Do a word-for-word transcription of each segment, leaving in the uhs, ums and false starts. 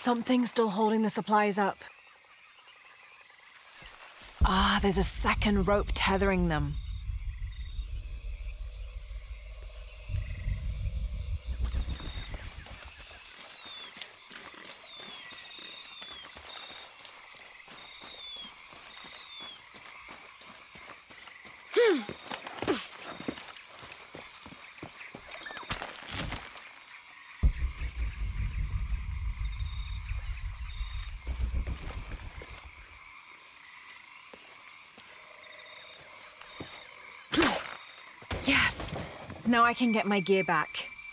something still holding the supplies up. Ah, there's a second rope tethering them. Yes! Now I can get my gear back.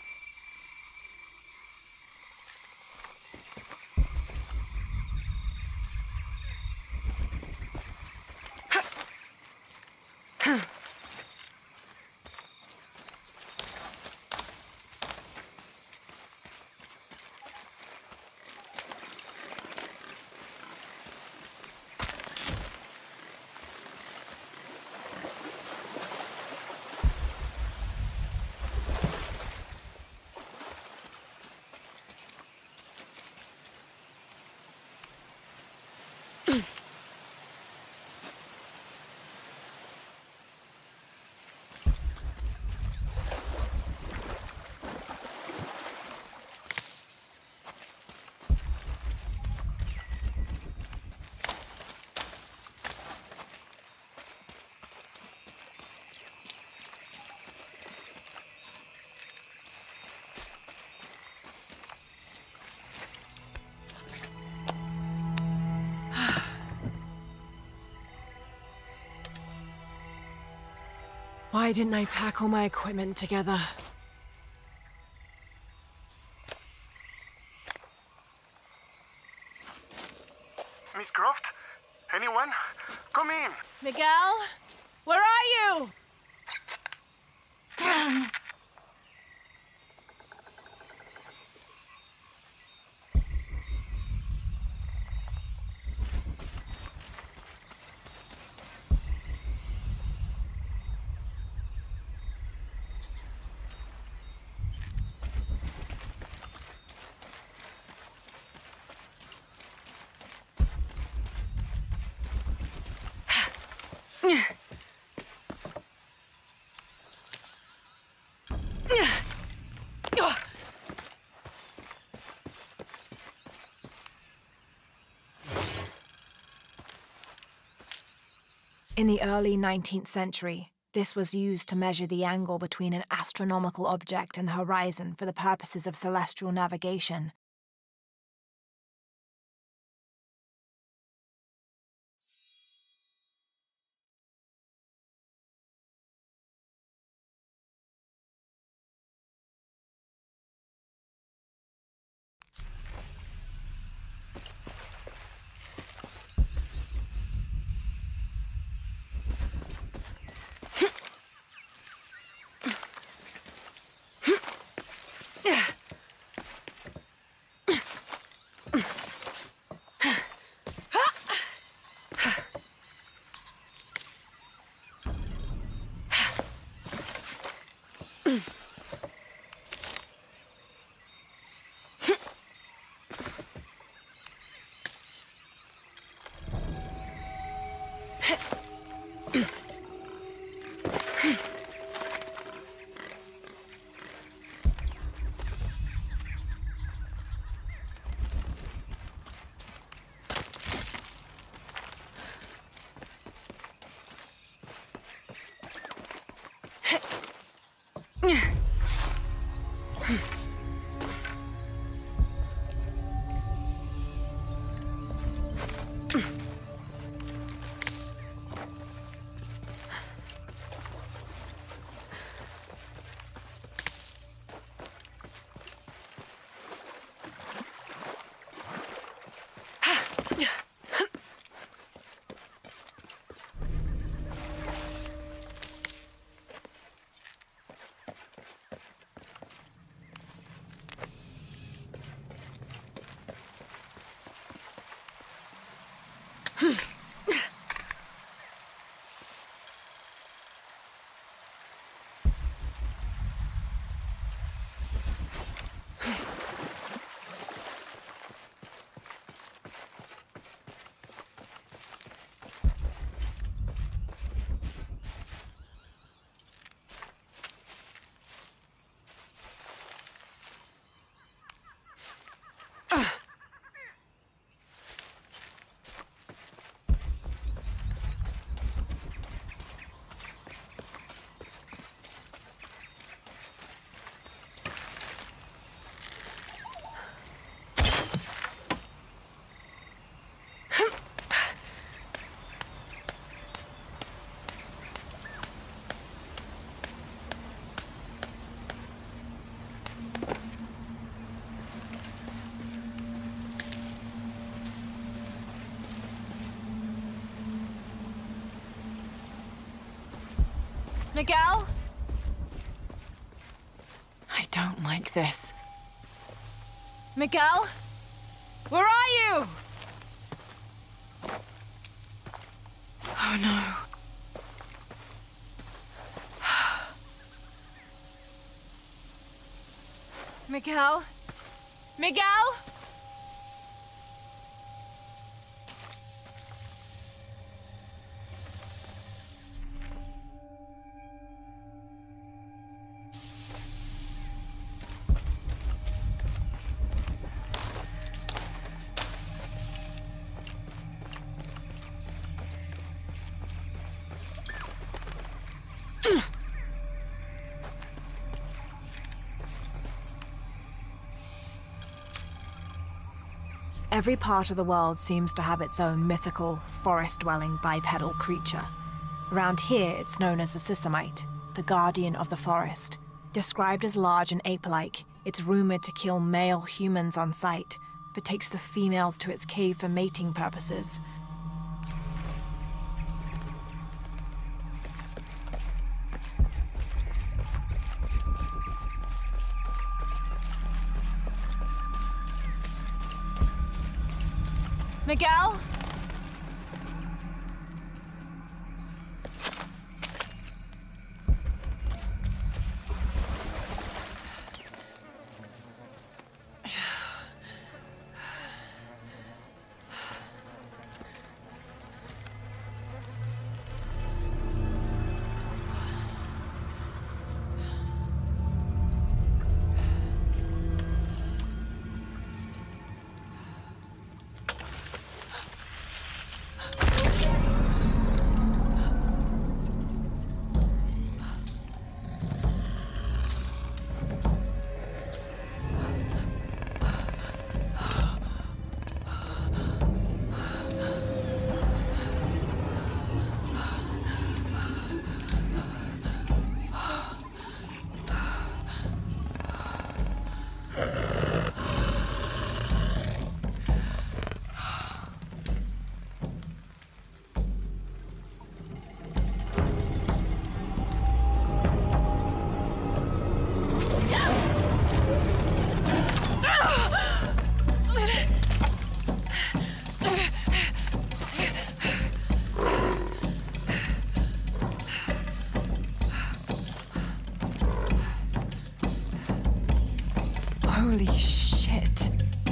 Why didn't I pack all my equipment together? Miss Croft? Anyone? Come in! Miguel? Where are you? Damn! In the early nineteenth century, this was used to measure the angle between an astronomical object and the horizon for the purposes of celestial navigation. Miguel? I don't like this. Miguel? Where are you? Oh no. Miguel? Miguel? Every part of the world seems to have its own mythical, forest-dwelling bipedal creature. Around here, it's known as the Sisamite, the guardian of the forest. Described as large and ape-like, it's rumored to kill male humans on sight, but takes the females to its cave for mating purposes. Miguel? Holy shit.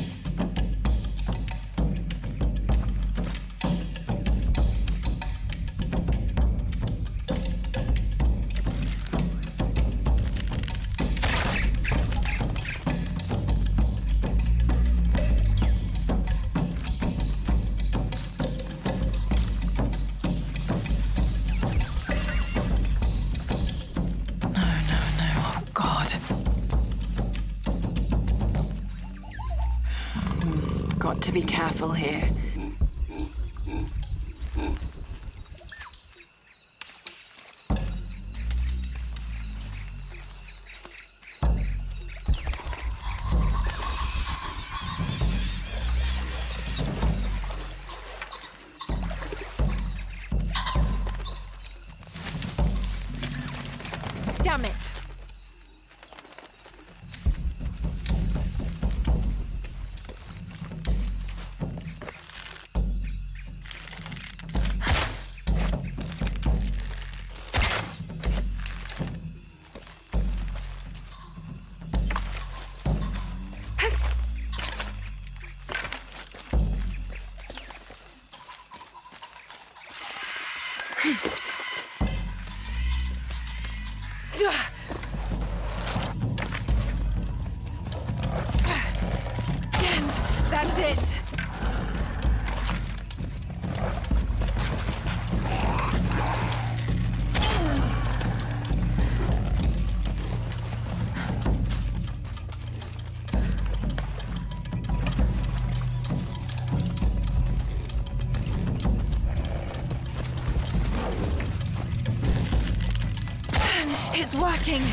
Got to be careful here. Damn it! Yes, that's it. It's working.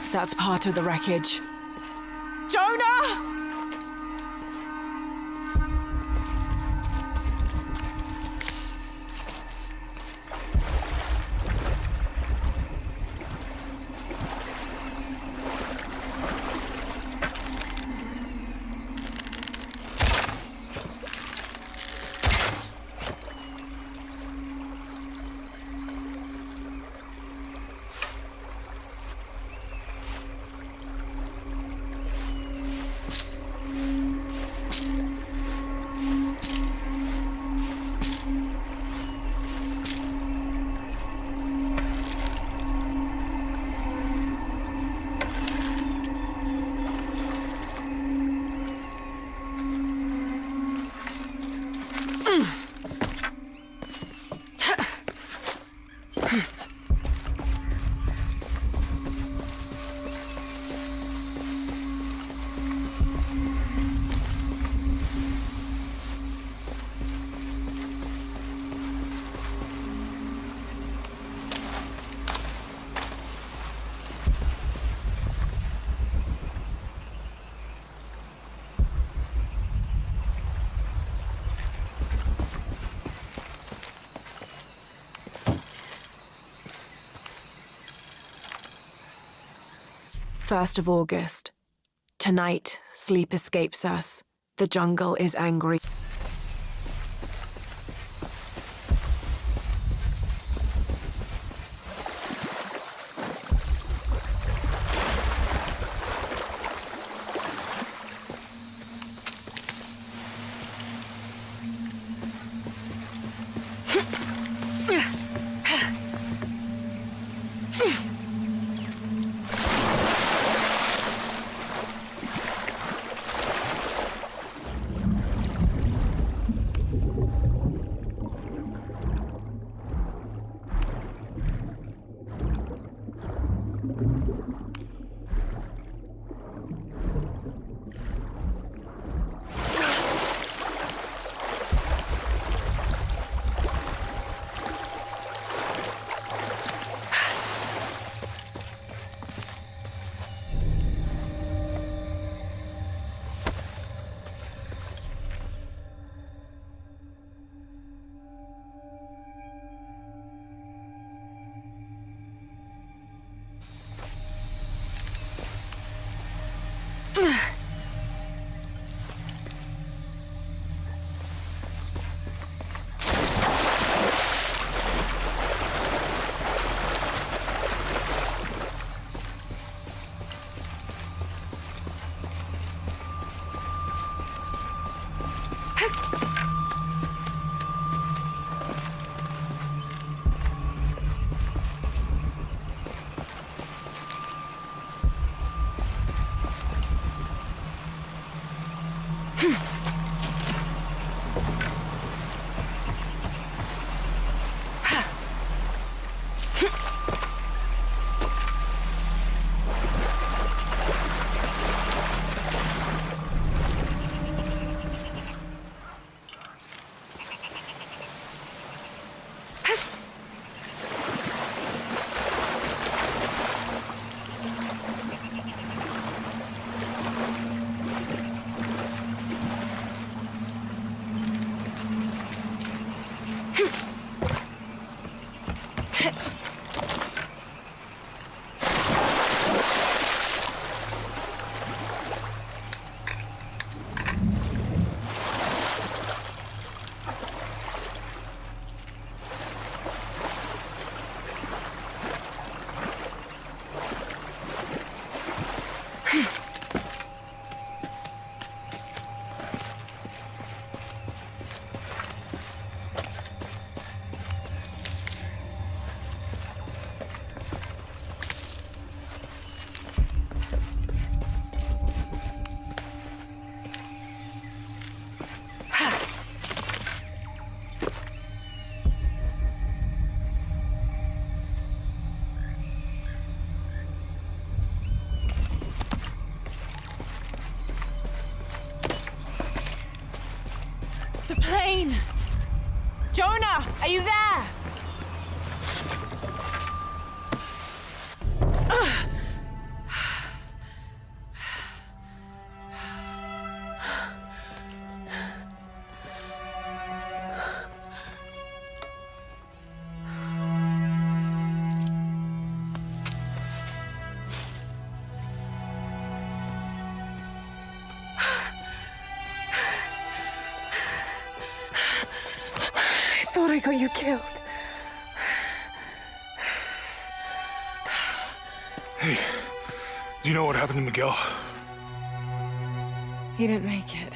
That's part of the wreckage. Jonah! First of August. Tonight, sleep escapes us. The jungle is angry. Plane! Jonah, are you there? Ugh. I got you killed. Hey, do you know what happened to Miguel? He didn't make it.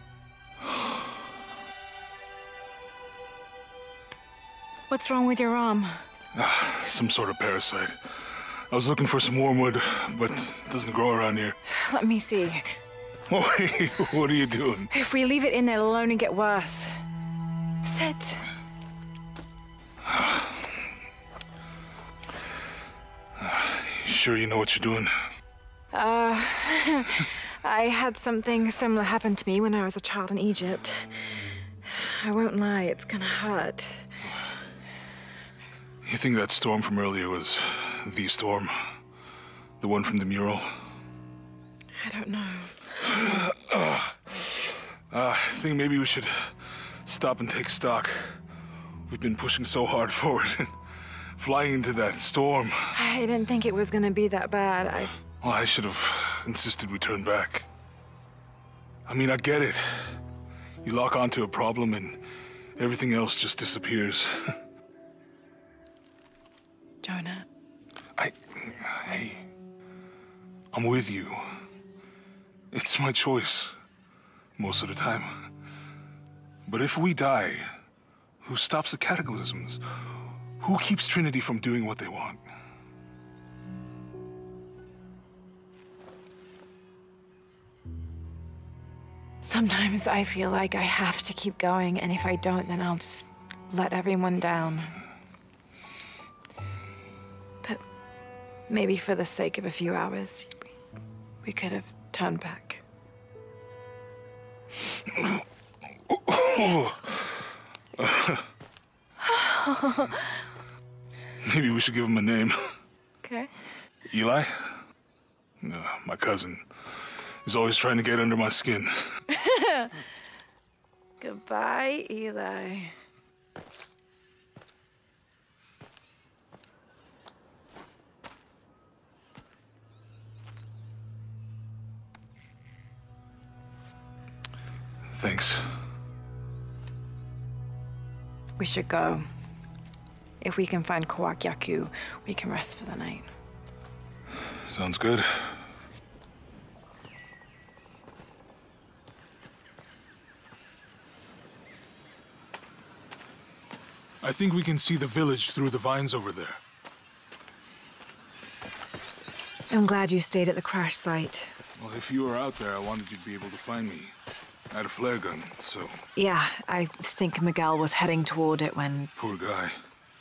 What's wrong with your arm? Ah, some sort of parasite. I was looking for some wormwood, but it doesn't grow around here. Let me see. Oh, hey, what are you doing? If we leave it in there, it'll only get worse. Sit. You sure you know what you're doing? Uh, I had something similar happen to me when I was a child in Egypt. I won't lie, it's gonna hurt. You think that storm from earlier was the storm? The one from the mural? I don't know. uh, I think maybe we should stop and take stock. We've been pushing so hard forward and flying into that storm. I didn't think it was gonna be that bad. I... Well, I should have insisted we turn back. I mean, I get it. You lock onto a problem and everything else just disappears. Jonah. I... Hey. I'm with you. It's my choice. Most of the time. But if we die, who stops the cataclysms? Who keeps Trinity from doing what they want? Sometimes I feel like I have to keep going, and if I don't, then I'll just let everyone down. But maybe for the sake of a few hours, we could have turned back. Maybe we should give him a name. Okay. Eli? No, my cousin. He's always trying to get under my skin. Goodbye, Eli. Thanks. We should go. If we can find Kawakyaku, we can rest for the night. Sounds good. I think we can see the village through the vines over there. I'm glad you stayed at the crash site. Well, if you were out there, I wanted you to be able to find me. I had a flare gun, so... Yeah, I think Miguel was heading toward it when... Poor guy.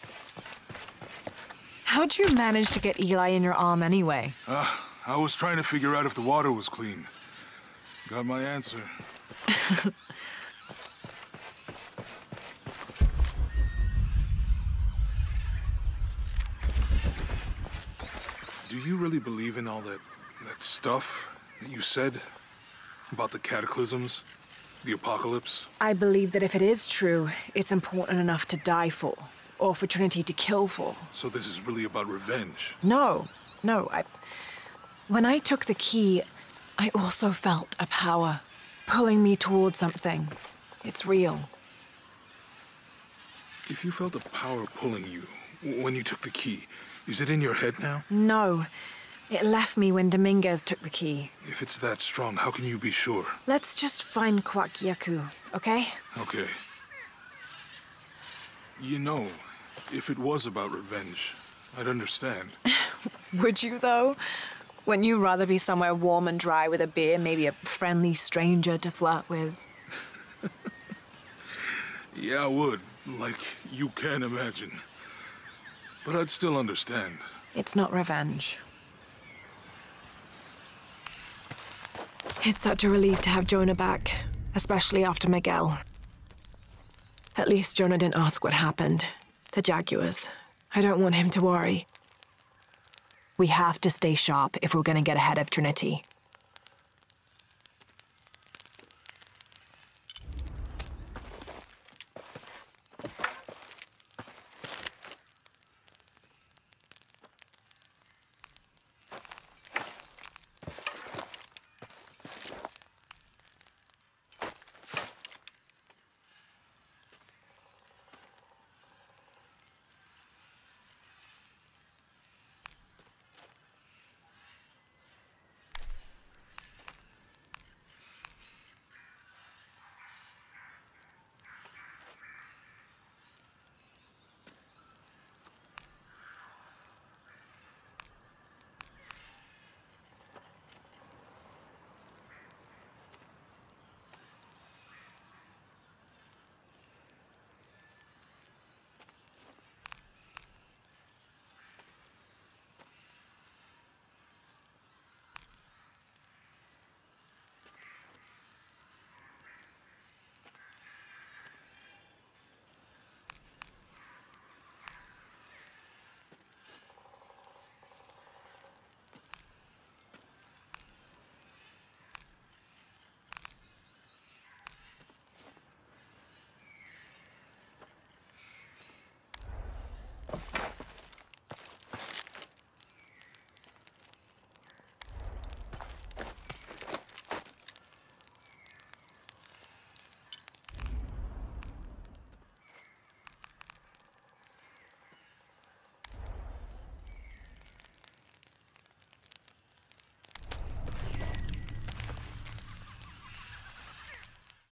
How'd you manage to get Eli in your arm anyway? Uh, I was trying to figure out if the water was clean. Got my answer. Do you really believe in all that, that stuff that you said? About the cataclysms? The apocalypse? I believe that if it is true, it's important enough to die for. Or for Trinity to kill for. So this is really about revenge? No, no, I... When I took the key, I also felt a power pulling me towards something. It's real. If you felt a power pulling you when you took the key, is it in your head now? No. It left me when Dominguez took the key. If it's that strong, how can you be sure? Let's just find Kawakyaku, okay? Okay. You know, if it was about revenge, I'd understand. Would you, though? Wouldn't you rather be somewhere warm and dry with a beer, maybe a friendly stranger to flirt with? Yeah, I would. Like you can imagine. But I'd still understand. It's not revenge. It's such a relief to have Jonah back, especially after Miguel. At least Jonah didn't ask what happened. The Jaguars. I don't want him to worry. We have to stay sharp if we're gonna get ahead of Trinity.